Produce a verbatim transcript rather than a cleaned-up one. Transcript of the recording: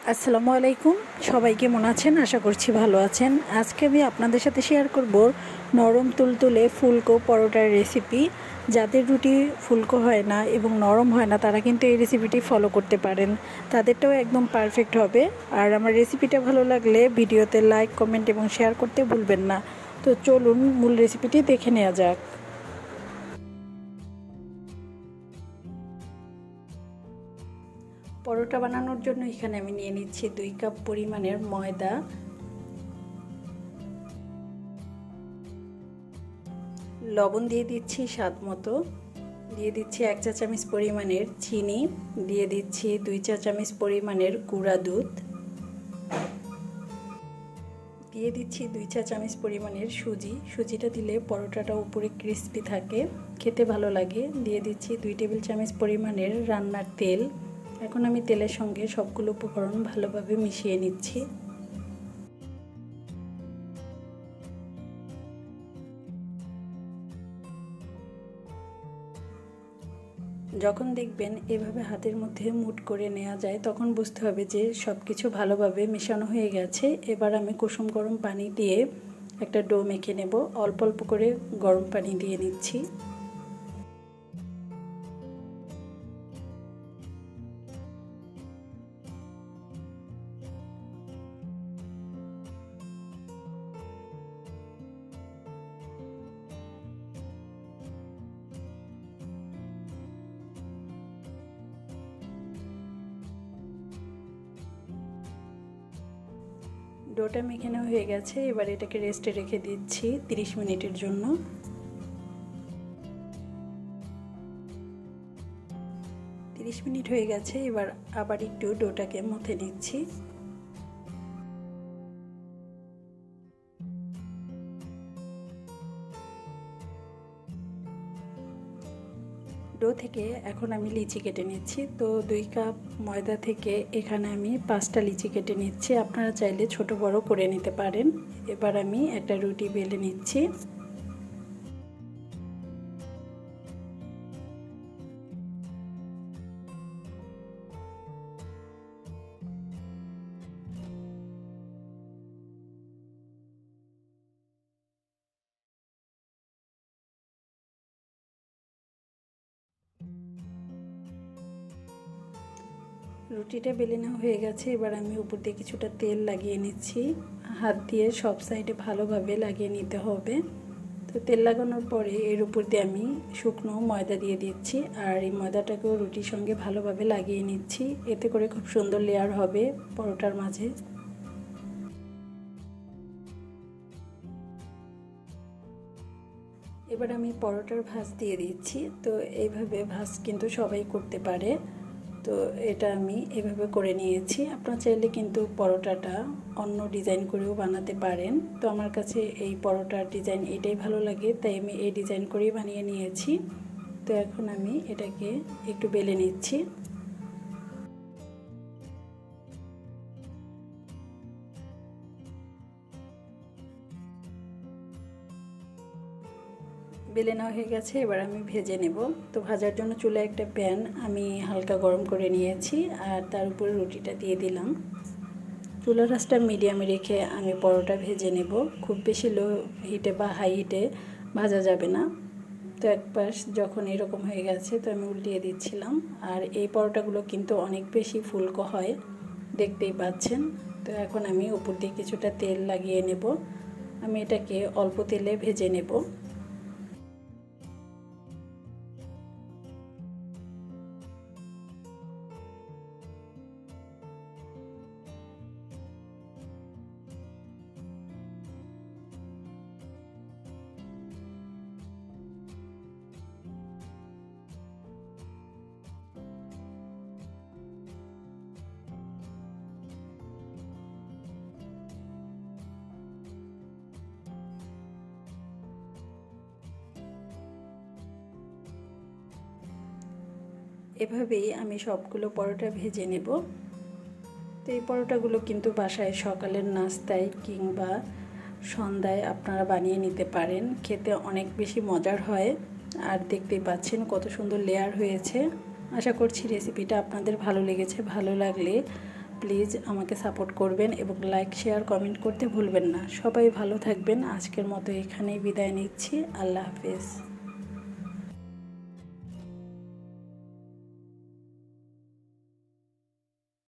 আসসালামু আলাইকুম, সবাই কেমন আছেন? আশা করছি ভালো আছেন। আজকে আমি আপনাদের সাথে শেয়ার করব নরম তুলতুলে ফুলকো পরোটার রেসিপি। যাদের রুটি ফুলকো হয় না এবং নরম হয় না তারা কিন্তু এই রেসিপিটি ফলো করতে পারেন, তাদেরটাও একদম পারফেক্ট হবে। আর আমার রেসিপিটা ভালো লাগলে ভিডিওতে লাইক, কমেন্ট এবং শেয়ার করতে ভুলবেন না। তো চলুন মূল রেসিপিটি দেখে নেওয়া যাক। পরোটা বানানোর জন্য এখানে আমি নিয়ে নিচ্ছি দুই কাপ পরিমাণের ময়দা, লবণ দিয়ে দিচ্ছি স্বাদ মতো, দিয়ে দিচ্ছি এক চা চামচ পরিমাণের চিনি, দিয়ে দিচ্ছি দুই চা চামচ পরিমাণের গুঁড়া দুধ, দিয়ে দিচ্ছি দুই চা চামচ পরিমাণের সুজি। সুজিটা দিলে পরোটাটা উপরে ক্রিস্পি থাকে, খেতে ভালো লাগে। দিয়ে দিচ্ছি দুই টেবিল চামচ পরিমাণের রান্নার তেল। এখন আমি তেলের সঙ্গে সবগুলো উপকরণ ভালোভাবে মিশিয়ে নিচ্ছি। যখন দেখবেন এভাবে হাতের মধ্যে মুঠ করে নেওয়া যায় তখন বুঝতে হবে যে সব কিছু ভালোভাবে মেশানো হয়ে গেছে। এবার আমি কুসুম গরম পানি দিয়ে একটা ডো মেখে নেব। অল্প অল্প করে গরম পানি দিয়ে নিচ্ছি। ডোটা মেখানো হয়ে গেছে, এবার এটাকে রেস্টে রেখে দিচ্ছি তিরিশ মিনিটের জন্য। তিরিশ মিনিট হয়ে গেছে, এবার আবার একটু ডোটাকে মথে নিচ্ছি। ডো থেকে এখন আমি লিচি কেটে নিচ্ছি। তো দুই কাপ ময়দা থেকে এখানে আমি পাঁচটা লিচি কেটে নিচ্ছি, আপনারা চাইলে ছোট বড় করে নিতে পারেন। এবার আমি একটা রুটি বেলে নিচ্ছি। রুটিটা বেলে নেওয়া হয়ে গেছে, এবার আমি উপর দিয়ে কিছুটা তেল লাগিয়ে নিচ্ছি। হাত দিয়ে সব সাইডে ভালোভাবে লাগিয়ে নিতে হবে। তো তেল লাগানোর পরে এর উপর দিয়ে আমি শুকনো ময়দা দিয়ে দিচ্ছি, আর এই ময়দাটাকেও রুটির সঙ্গে ভালোভাবে লাগিয়ে নিচ্ছি। এতে করে খুব সুন্দর লেয়ার হবে পরোটার মাঝে। এবার আমি পরোটার ভাঁজ দিয়ে দিচ্ছি। তো এইভাবে ভাঁজ কিন্তু সবাই করতে পারে। তো এটা আমি এভাবে করে নিয়েছি। আপনারা চাইলে কিন্তু পরোটাটা অন্য ডিজাইন করেও বানাতে পারেন। তো আমার কাছে এই পরোটার ডিজাইন এটাই ভালো লাগে, তাই আমি এই ডিজাইন করেই বানিয়ে নিয়েছি। তো এখন আমি এটাকে একটু বেলে নিচ্ছি। বেলে নেওয়া হয়ে গেছে, এবার আমি ভেজে নেব। তো ভাজার জন্য চুলায় একটা প্যান আমি হালকা গরম করে নিয়েছি, আর তার উপরে রুটিটা দিয়ে দিলাম। চুলার আঁচটা মিডিয়ামে রেখে আমি পরোটা ভেজে নেব। খুব বেশি লো হিটে বা হাই হিটে ভাজা যাবে না। তো এক পাশ যখন এরকম হয়ে গেছে তো আমি উল্টিয়ে দিচ্ছিলাম। আর এই পরোটাগুলো কিন্তু অনেক বেশি ফুলকো হয়, দেখতেই পাচ্ছেন। তো এখন আমি উপর দিয়ে কিছুটা তেল লাগিয়ে নেব। আমি এটাকে অল্প তেলে ভেজে নেব। এভাবেই আমি সবগুলো পরোটা ভেজে নেব। তো এই পরোটাগুলো কিন্তু বাসায় সকালের নাস্তায় কিংবা সন্ধ্যায় আপনারা বানিয়ে নিতে পারেন। খেতে অনেক বেশি মজার হয়, আর দেখতেই পাচ্ছেন কত সুন্দর লেয়ার হয়েছে। আশা করছি রেসিপিটা আপনাদের ভালো লেগেছে। ভালো লাগলে প্লিজ আমাকে সাপোর্ট করবেন এবং লাইক শেয়ার কমেন্ট করতে ভুলবেন না। সবাই ভালো থাকবেন। আজকের মতো এখানেই বিদায় নিচ্ছি। আল্লাহ হাফেজ।